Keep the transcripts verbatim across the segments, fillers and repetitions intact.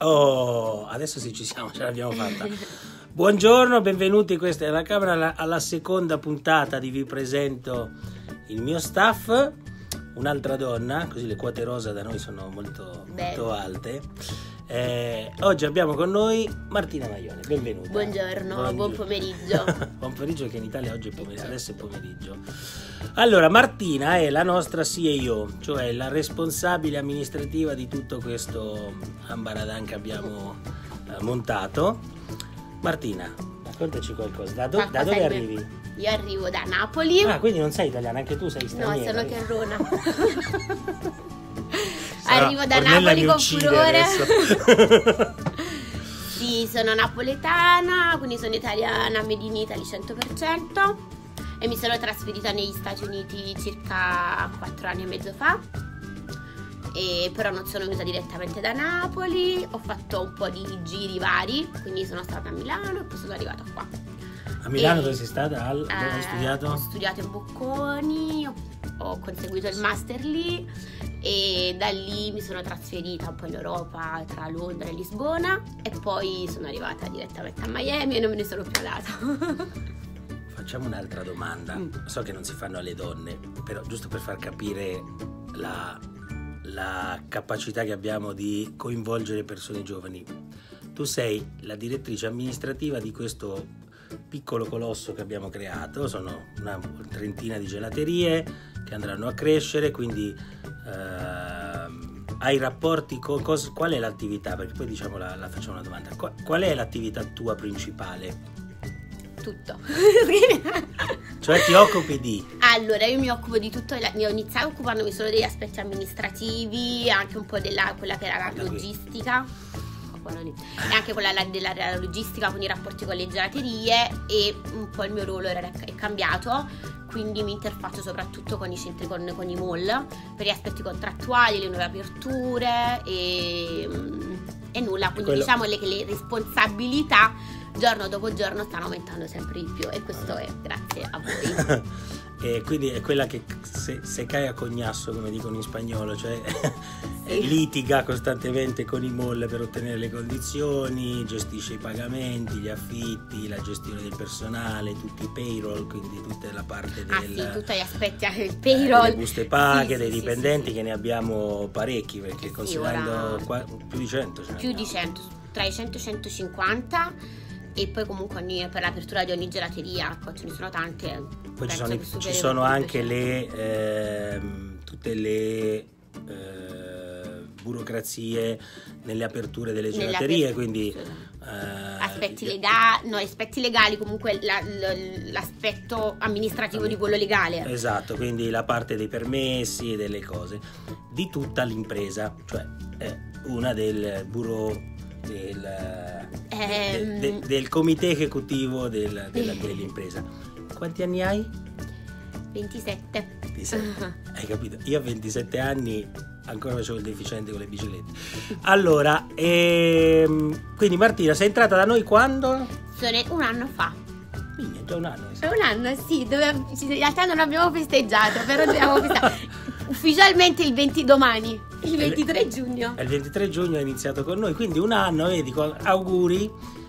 Oh, adesso sì, ci siamo, ce l'abbiamo fatta. Buongiorno, benvenuti, questa è la Camera, alla, alla seconda puntata di Vi presento il mio staff, un'altra donna, così le quote rosa da noi sono molto, molto alte. Eh, oggi abbiamo con noi Martina Maione, benvenuta. Buongiorno, Buongiorno. buon pomeriggio. Buon pomeriggio, che in Italia oggi è pomeriggio, adesso è pomeriggio. Allora, Martina è la nostra C E O, cioè la responsabile amministrativa di tutto questo ambaradan che abbiamo eh, montato. Martina, raccontaci qualcosa, da, do, da dove arrivi? Mio... Io arrivo da Napoli. Ah, quindi non sei italiana, anche tu sei straniera. No, sono terrona. Sarà, arrivo da Ornella Napoli con furore. Sì, sono napoletana, quindi sono italiana, made in Italy cento per cento e mi sono trasferita negli Stati Uniti circa quattro anni e mezzo fa. E però non sono venuta direttamente da Napoli, ho fatto un po' di giri vari, quindi sono stata a Milano e poi sono arrivata qua. A Milano e, dove sei stata? Al, dove eh, hai studiato? Ho studiato in Bocconi, ho, ho conseguito il master lì e da lì mi sono trasferita un po' in Europa, tra Londra e Lisbona, e poi sono arrivata direttamente a Miami e non me ne sono più andata. Facciamo un'altra domanda. Mm. So che non si fanno alle donne, però giusto per far capire la, la capacità che abbiamo di coinvolgere persone giovani. Tu sei la direttrice amministrativa di questo piccolo colosso che abbiamo creato, sono una trentina di gelaterie che andranno a crescere, quindi ehm, hai rapporti con cos- qual è l'attività? Perché poi diciamo la, la facciamo una domanda. Qual, qual è l'attività tua principale? Tutto. Cioè ti occupi di? Allora, io mi occupo di tutto, io ho iniziato occupandomi solo degli aspetti amministrativi, anche un po' della quella che era la logistica. E anche quella della, della logistica, quindi i rapporti con le gelaterie, e un po' il mio ruolo era, è cambiato, quindi mi interfaccio soprattutto con i centri, con, con i mall, per gli aspetti contrattuali, le nuove aperture e, e nulla, quindi quello... diciamo le, che le responsabilità giorno dopo giorno stanno aumentando sempre di più, e questo è grazie a voi. E quindi è quella che se, se cae a cognasso, come dicono in spagnolo, cioè sì. litiga costantemente con i mall per ottenere le condizioni, gestisce i pagamenti, gli affitti, la gestione del personale, tutti i payroll, quindi tutta la parte del, ah, sì, tutti gli aspetti, il payroll, eh, delle buste paghe, sì, dei sì, dipendenti, sì, sì. Sì. Che ne abbiamo parecchi, perché sì, considerando ora... qua, più di cento ce più di cento, tra i cento e i centocinquanta. E poi comunque ogni, per l'apertura di ogni gelateria, poi ce ne sono tante. Poi ci sono, ci sono anche le eh, tutte le eh, burocrazie nelle aperture delle gelaterie, aperture, quindi eh, aspetti legali, no, aspetti legali, comunque la, la, l'aspetto amministrativo di quello legale. Esatto, quindi la parte dei permessi e delle cose di tutta l'impresa, cioè è una del bureau Del, ehm... de, de, del comité esecutivo del, della, dell'impresa. Quanti anni hai? ventisette. ventisette. Hai capito? Io a ventisette anni ancora facevo il deficiente con le biciclette. Allora, ehm, quindi Martina, sei entrata da noi quando? Sono un anno fa. Quindi è già un anno. È un anno, sì. Dove, in realtà non abbiamo festeggiato, però dobbiamo festeggiare. Ufficialmente il venti domani, il ventitré giugno. Il ventitré giugno è iniziato con noi, quindi un anno, vedi, auguri.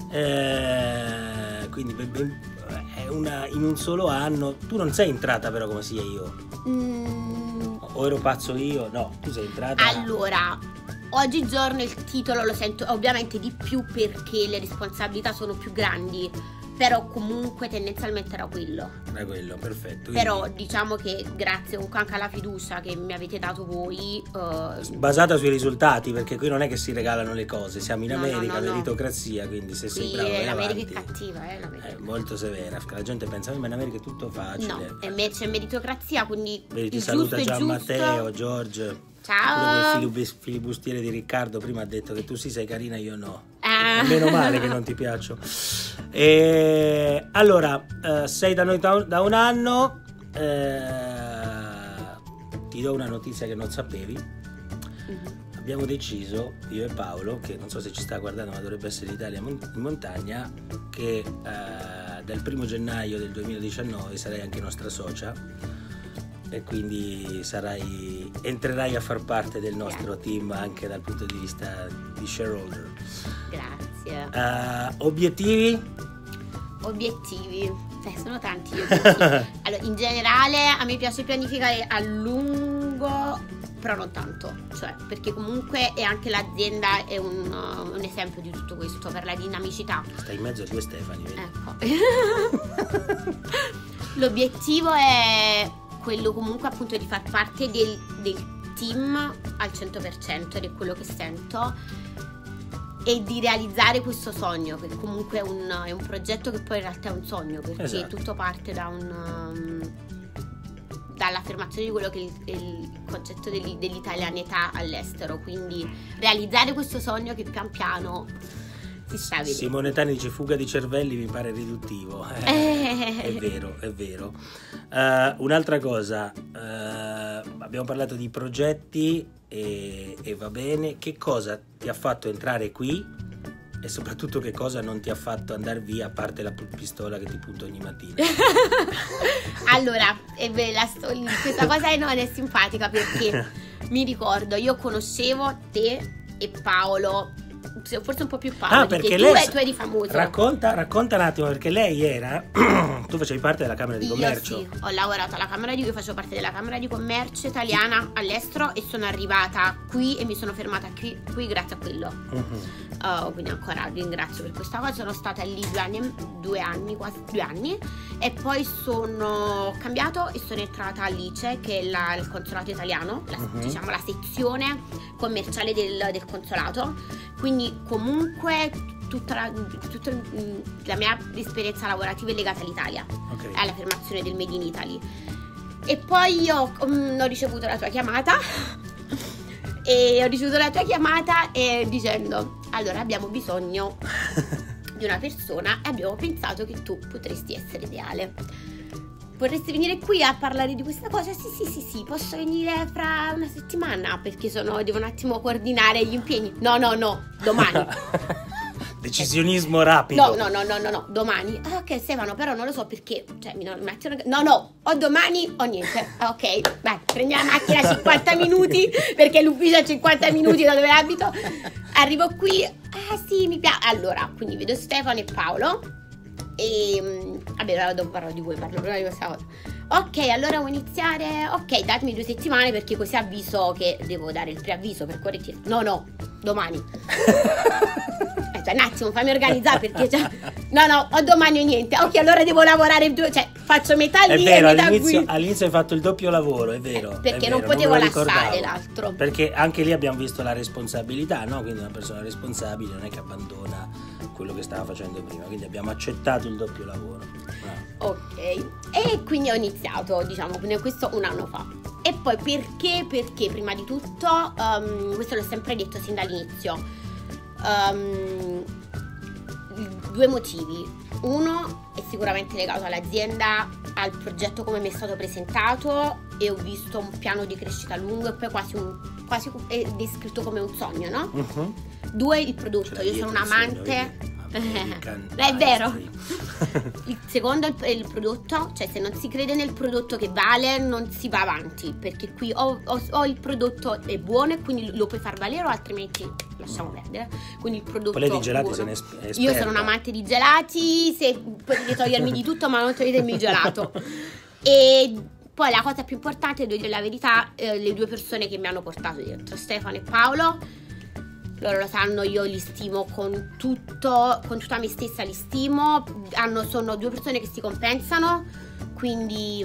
Eh, quindi è una, in un solo anno. Tu non sei entrata però come sia io. Mm. O ero pazzo io? No, tu sei entrata. Allora, oggigiorno il titolo lo sento ovviamente di più perché le responsabilità sono più grandi. Però comunque tendenzialmente era quello. Era quello, perfetto. Però quindi... diciamo che grazie comunque anche alla fiducia che mi avete dato voi. Uh... Basata sui risultati, perché qui non è che si regalano le cose, siamo in no, America, no, no, meritocrazia, quindi se sei bravo vai l'America avanti. È cattiva, eh, l'America. È molto severa, la gente pensa ma in America è tutto facile. No, e c'è meritocrazia, quindi vedi, ti saluta Gian Matteo, George. Ciao. Il filibustiere di Riccardo prima ha detto che tu sì sei carina, io no. Ah. Meno male che non ti piaccio. E allora, eh, sei da noi da, da un anno. Eh, ti do una notizia che non sapevi. Mm-hmm. Abbiamo deciso, io e Paolo, che non so se ci sta guardando, ma dovrebbe essere in Italia in montagna, che eh, dal primo gennaio del duemiladiciannove sarai anche nostra socia. e quindi sarai, entrerai a far parte del nostro Grazie. team anche dal punto di vista di shareholder. Grazie. Uh, obiettivi? Obiettivi, eh, sono tanti gli obiettivi. Allora, in generale a me piace pianificare a lungo, però non tanto, cioè perché comunque è anche l'azienda è un, uh, un esempio di tutto questo, per la dinamicità. Stai in mezzo a due Stefani, vedi? Ecco. L'obiettivo è quello comunque appunto di far parte del, del team al cento per cento ed è quello che sento, e di realizzare questo sogno, che comunque è un, è un progetto che poi in realtà è un sogno, perché Esatto. tutto parte da un um, dall'affermazione di quello che è il, è il concetto degli, dell'italianità all'estero, quindi realizzare questo sogno che pian piano si sta vedendo. Simone Tani dice fuga di cervelli, mi pare riduttivo. Eh, Eh. È vero, è vero. Uh, un'altra cosa, uh, abbiamo parlato di progetti e, e va bene. Che cosa ti ha fatto entrare qui e soprattutto che cosa non ti ha fatto andare via, a parte la pistola che ti punta ogni mattina? Allora, è bella, sto- questa cosa è, non è simpatica perché mi ricordo, io conoscevo te e Paolo, forse un po' più Paolo, Ah, di te. perché tu, lei- e- tu eri famoso. Racconta, racconta un attimo, perché lei era tu facevi parte della Camera di Commercio. Io sì, ho lavorato alla Camera di, io facevo parte della Camera di Commercio italiana all'estero e sono arrivata qui e mi sono fermata qui, qui grazie a quello. Mhm. Uh, quindi ancora ringrazio per questa cosa. Sono stata lì due anni, due anni, quasi due anni, e poi sono cambiato e sono entrata all'I C E, che è la- il consolato italiano, la, Mhm. diciamo la sezione commerciale del, del consolato. Quindi comunque tutta la, tutta mm, la mia esperienza lavorativa è legata all'Italia, Ok. all'affermazione del Made in Italy. E poi io mm, ho ricevuto la tua chiamata e ho ricevuto la tua chiamata e dicendo allora abbiamo bisogno di una persona e abbiamo pensato che tu potresti essere ideale. Vorresti venire qui a parlare di questa cosa? Sì, sì, sì, sì, posso venire fra una settimana perché sono, devo un attimo coordinare gli impegni. No, no, no, domani. Decisionismo rapido. No, no, no, no, no, no, domani. Ah, ok, Stefano, però non lo so perché. Cioè, mi un attimo. No, no, o domani o niente. Ah, ok, vai, prendi la macchina cinquanta minuti perché l'ufficio è cinquanta minuti da dove abito. Arrivo qui. Ah, sì, mi piace. Allora, quindi vedo Stefano e Paolo. E mh, vabbè, allora dopo parlo di voi, parlo prima di questa cosa. Ok, allora devo iniziare. Ok, datemi due settimane perché così avviso che devo dare il preavviso per correttezza. No, no, domani. Aspetta, un attimo, fammi organizzare perché già. No, no, o domani o niente. Ok, allora devo lavorare due, cioè faccio metà È lì vero, e metà all'inizio, qui. all'inizio hai fatto il doppio lavoro, è vero. Eh, perché è non vero, potevo me lo lasciare ricordavo. l'altro. Perché anche lì abbiamo visto la responsabilità, no? Quindi una persona responsabile non è che abbandona quello che stava facendo prima, quindi abbiamo accettato il doppio lavoro. Ah. Ok, e quindi ho iniziato, diciamo, quindi questo un anno fa. E poi perché? Perché prima di tutto, um, questo l'ho sempre detto sin dall'inizio, um, due motivi. Uno è sicuramente legato all'azienda, al progetto come mi è stato presentato e ho visto un piano di crescita lungo e poi quasi, un, quasi è descritto come un sogno, no? Mhm. Due, il prodotto. Ce l'hai Io sono un dietro il amante. segno, vedi? American È vero. Pastry. Il secondo è il, è il prodotto, cioè se non si crede nel prodotto che vale non si va avanti, perché qui o, o- o il prodotto è buono e quindi lo puoi far valere o altrimenti lasciamo perdere. Quindi il prodotto Quella di gelati buono. se ne è esp- è Io esperta. sono un amante di gelati, se potete togliermi di tutto ma non toglietemi il gelato. E poi la cosa più importante, devo dire la verità, eh, le due persone che mi hanno portato dentro, Stefano e Paolo. Loro lo sanno, io li stimo con tutto, con tutta me stessa li stimo. Hanno, sono due persone che si compensano, quindi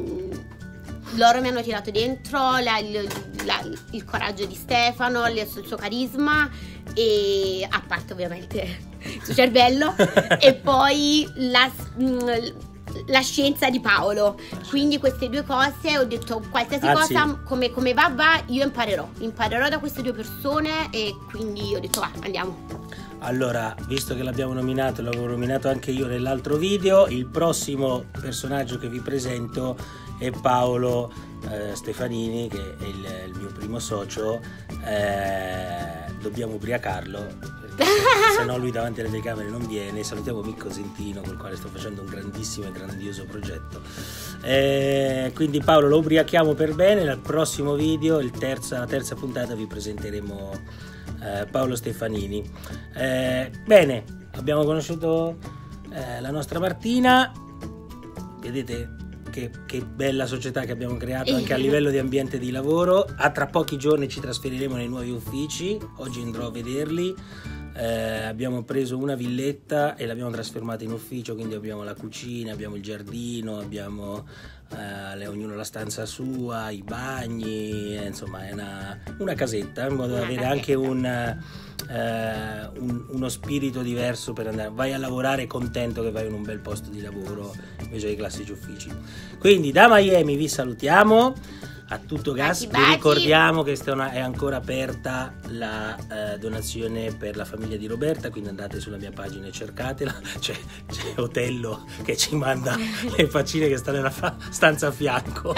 mh, loro mi hanno tirato dentro la- il, la- il coraggio di Stefano, il, il suo carisma e a parte ovviamente il suo cervello e poi la, mh, la scienza di Paolo. Quindi queste due cose ho detto qualsiasi Anzi, cosa come, come va va io imparerò imparerò da queste due persone e quindi ho detto va andiamo. Allora, visto che l'abbiamo nominato, l'avevo nominato anche io nell'altro video, il prossimo personaggio che vi presento è Paolo eh, Stefanini, che è il, il mio primo socio. Eh, dobbiamo ubriacarlo se no lui davanti alle telecamere non viene. Salutiamo Micco Sentino, col quale sto facendo un grandissimo e grandioso progetto. Eh, quindi Paolo, lo ubriachiamo per bene. Nel prossimo video, il terza, la terza puntata, vi presenteremo eh, Paolo Stefanini. Eh, bene, abbiamo conosciuto eh, la nostra Martina. Vedete che, che bella società che abbiamo creato anche a livello di ambiente di lavoro. A tra pochi giorni ci trasferiremo nei nuovi uffici. Oggi andrò a vederli. Eh, abbiamo preso una villetta e l'abbiamo trasformata in ufficio, quindi abbiamo la cucina, abbiamo il giardino, abbiamo eh, le, ognuno la stanza sua, i bagni, eh, insomma è una, una casetta, in modo da avere anche un, eh, un, uno spirito diverso per andare. Vai a lavorare contento che vai in un bel posto di lavoro invece dei classici uffici. Quindi da Miami vi salutiamo. A tutto gas, vi ricordiamo che è ancora aperta la eh, donazione per la famiglia di Roberta, quindi andate sulla mia pagina e cercatela. C'è, c'è Otello che ci manda le faccine che sta nella fa- stanza a fianco.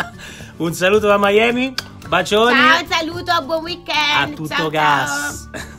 Un saluto da Miami, bacioni. Ciao, un saluto, buon weekend. A tutto ciao, gas. Ciao.